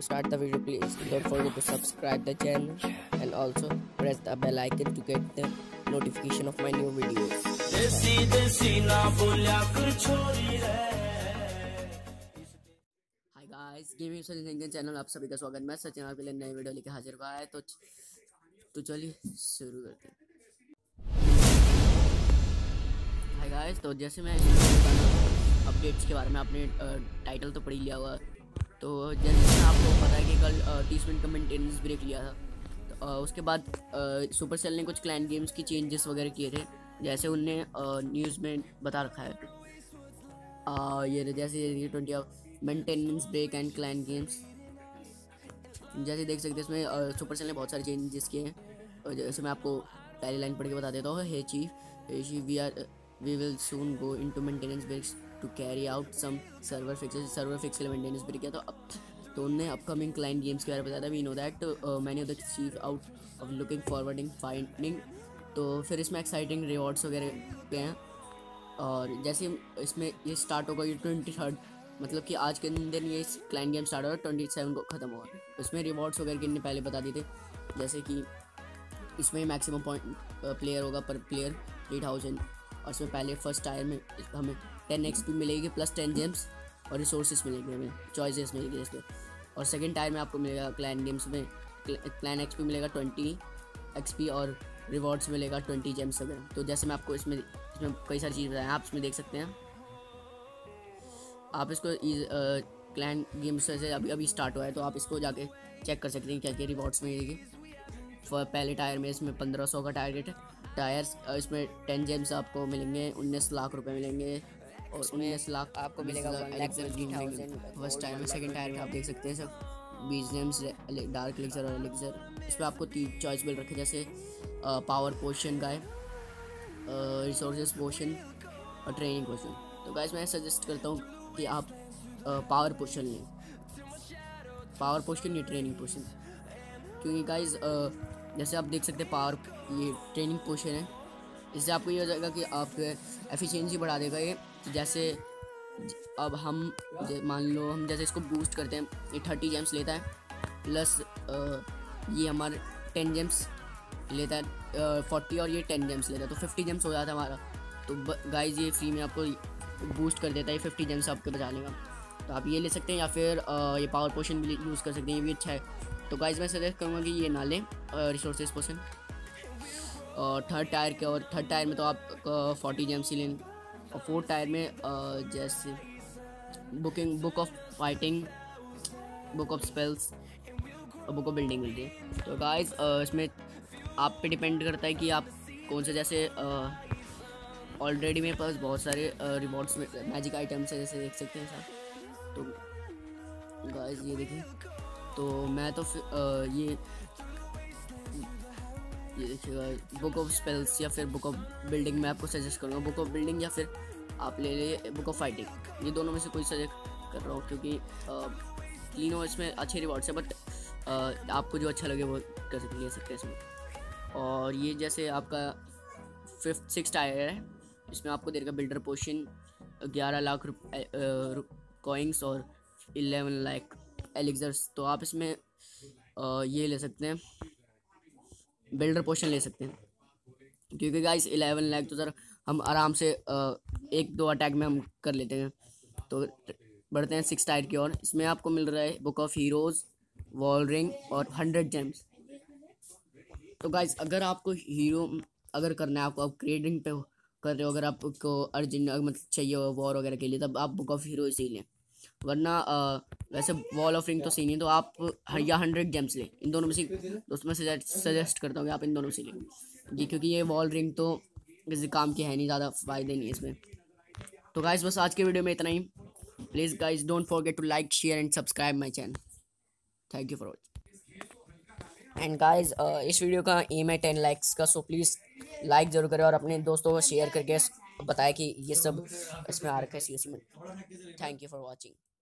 start the video, please don't forget to subscribe the channel and also press the bell icon to get the notification of my new videos. Hi guys, gaming Sachin channel आप सभी का स्वागत। मैं सचिन आपके लिए नई video लेकर हाजिर हुआ है। तो चलिए शुरू करते हैं। हाय गाइस, तो जैसे मैं अपडेट्स के बारे में आपने टाइटल तो पढ़ ही लिया हुआ। तो जैसे आपको पता है कि कल 30 मिनट का मेंटेनेंस ब्रेक लिया था। तो उसके बाद सुपरसेल ने कुछ क्लैन गेम्स की चेंजेस वगैरह किए थे, जैसे उनने न्यूज़ में बता रखा है। ये जैसे 20 maintenance break and clan games, जैसे देख सकते हैं इसमें सुपरसेल ने बहुत सारे चेंजेस किए हैं। और जैसे मैं आपको पहली लाइन पढ़ के बता देता हूँ। Hey chief, we will soon go into maintenance breaks to carry out some server fixes. Server fix के लिए मेंटेनेंस ब्रेक किया। तो उन्होंने अपकमिंग क्लाइंट गेम्स के बारे में बताया था। We know that many of the chief out of looking forwarding finding. तो फिर इसमें एक्साइटिंग रिवॉर्ड्स वगैरह पे हैं। और जैसे इसमें ये स्टार्ट होगा, ये 23rd, मतलब कि आज के दिन ये क्लाइंट गेम स्टार्ट होगा, 27 को ख़त्म होगा। इसमें रिवॉर्ड्स वगैरह कितने पहले बता दिए थे, जैसे कि इसमें मैक्सिमम पॉइंट प्लेयर होगा पर प्लेयर 3000। और इसमें पहले फर्स्ट टायर में हमें 10 XP मिलेगी प्लस 10 जेम्स और रिसोर्सेज मिलेंगे, हमें चॉइसेस मिलेगी इसमें। और सेकंड टायर में आपको मिलेगा क्लैन गेम्स में क्लैन XP मिलेगा 20 XP और रिवॉर्ड्स मिलेगा 20 जेम्स वगैरह। तो जैसे मैं आपको इसमें कई सारी चीज़ बताएं, आप इसमें देख सकते हैं। आप इसको क्लैन गेम्स से अभी स्टार्ट हुआ है, तो आप इसको जाके चेक कर सकते हैं क्या क्या रिवॉर्ड्स मिलेगी। पहले टायर में इसमें 1500 का टारगेट है। टायर्स इसमें 10 जेम्स आपको मिलेंगे, 19 लाख रुपए मिलेंगे और 19 लाख आपको मिलेगा फर्स्ट टायर में। सेकंड टायर में आप देख सकते हैं सब 20 जेम्स, डार्क एलिक्सर और एलिक्सर। इस पर आपको 3 चॉइस मिल रखे, जैसे पावर पोशन का है, रिसोर्सेज पोशन और ट्रेनिंग पोशन। तो गाइस मैं सजेस्ट करता हूँ कि आप पावर पोशन लें, पावर पोशन या ट्रेनिंग पोशन, क्योंकि गाइस जैसे आप देख सकते हैं पावर ये ट्रेनिंग पोशन है। इससे आपको ये हो जाएगा कि आप एफिशिएंसी बढ़ा देगा ये। तो जैसे अब हम मान लो हम जैसे इसको बूस्ट करते हैं, ये 30 जेम्स लेता है प्लस ये हमारे 10 जेम्स लेता है, 40 और ये 10 जेम्स लेता है, तो 50 जेम्स हो जाता है हमारा। तो गाइस ये फ्री में आपको बूस्ट कर देता है, 50 जेम्स आपके बचा लेगा। तो आप ये ले सकते हैं या फिर ये पावर पोशन भी यूज़ कर सकते हैं, ये भी अच्छा है। तो गाइस मैं सजेस्ट करूँगा कि ये ना लें रिसोर्सेज पोशन। और थर्ड टायर में तो आप 40 जेम्स ही लें। और फोर्थ टायर में जैसे book of fighting, book of spells और बुक ऑफ बिल्डिंग मिलती है। तो गाइस इसमें आप पे डिपेंड करता है कि आप कौन से, जैसे ऑलरेडी मेरे पास बहुत सारे रिवॉर्ड्स में मैजिक आइटम्स है, जैसे देख सकते हैं साहब। तो गाइस ये देखिए, तो मैं तो ये देखिएगा बुक ऑफ स्पेल्स या फिर बुक ऑफ बिल्डिंग मैं आपको सजेस्ट करूँगा। बुक ऑफ बिल्डिंग या फिर आप ले बुक ऑफ फाइटिंग, ये दोनों में से कोई सजेस्ट कर रहा हूँ, क्योंकि तीनों इसमें अच्छे रिवॉर्ड्स है। बट आपको जो अच्छा लगे वो ले सकते हैं इसमें। और ये जैसे आपका 6th टायर है, इसमें आपको देगा बिल्डर पोशन 11 लाख कॉइंस और 11 लाख एलिक्सर्स। तो आप इसमें ये ले सकते हैं, बिल्डर पोशन ले सकते हैं, क्योंकि गाइस 11 लाख तो सर हम आराम से 1-2 अटैक में हम कर लेते हैं। तो बढ़ते हैं 6 टायर की ओर। इसमें आपको मिल रहा है book of heroes, wall ring और 100 जेम्स। तो गाइस अगर आपको हीरो अगर करना है, आपको अपग्रेडिंग पे कर रहे हो, अगर आपको अर्जेंट मतलब चाहिए हो वॉर वगैरह के लिए, तब आप बुक ऑफ हीरो ही लें। वरना वैसे वॉल ऑफ रिंग तो सही नहीं, तो आप या 100 जेम्स लें। इन दोनों में से दोस्तों मैं सजेस्ट करता हूँ कि आप इन दोनों से लें जी, क्योंकि ये वॉल रिंग तो किसी काम की है नहीं, ज़्यादा फ़ायदे नहीं है इसमें। तो गाइस बस आज के वीडियो में इतना ही। Please guys don't forget to like, share and subscribe my channel. Thank you for watching. And guys इस वीडियो का एम है 10 लाइक्स का, सो प्लीज़ लाइक ज़रूर करें और अपने दोस्तों को शेयर करके बताएं कि ये सब इसमें आ रखा है सीरियसली में। Thank you for watching.